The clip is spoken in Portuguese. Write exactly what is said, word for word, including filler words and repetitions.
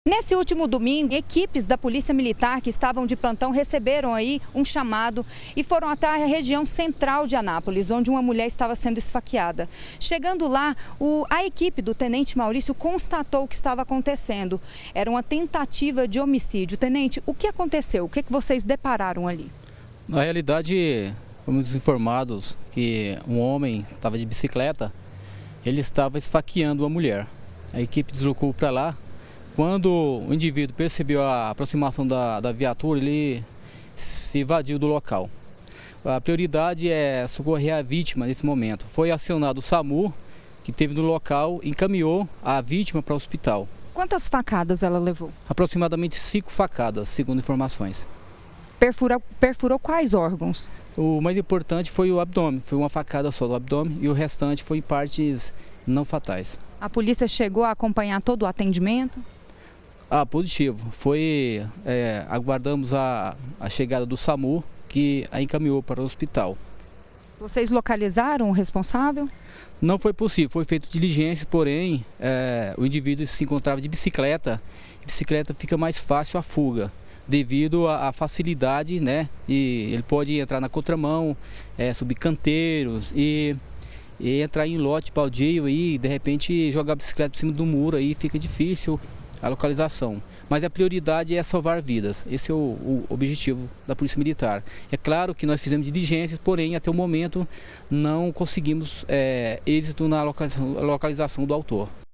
Nesse último domingo, equipes da Polícia Militar que estavam de plantão receberam aí um chamado e foram até a região central de Anápolis, onde uma mulher estava sendo esfaqueada. Chegando lá, o, a equipe do Tenente Maurício constatou o que estava acontecendo. Era uma tentativa de homicídio. Tenente, o que aconteceu? O que, que vocês depararam ali? Na realidade, fomos informados que um homem estava de bicicleta, ele estava esfaqueando uma mulher. A equipe deslocou para lá. Quando o indivíduo percebeu a aproximação da, da viatura, ele se evadiu do local. A prioridade é socorrer a vítima nesse momento. Foi acionado o SAMU, que esteve no local e encaminhou a vítima para o hospital. Quantas facadas ela levou? Aproximadamente cinco facadas, segundo informações. Perfura, perfurou quais órgãos? O mais importante foi o abdômen, foi uma facada só do abdômen e o restante foi em partes não fatais. A polícia chegou a acompanhar todo o atendimento? Ah, positivo. Foi, é, aguardamos a, a chegada do SAMU, que a encaminhou para o hospital. Vocês localizaram o responsável? Não foi possível, foi feito diligências, porém é, o indivíduo se encontrava de bicicleta. Bicicleta fica mais fácil a fuga, devido à facilidade, né? E ele pode entrar na contramão, é, subir canteiros e, e entrar em lote baldio e de repente jogar a bicicleta por cima do muro, aí fica difícil a localização. Mas a prioridade é salvar vidas. Esse é o, o objetivo da Polícia Militar. É claro que nós fizemos diligências, porém até o momento não conseguimos é, êxito na localização, localização do autor.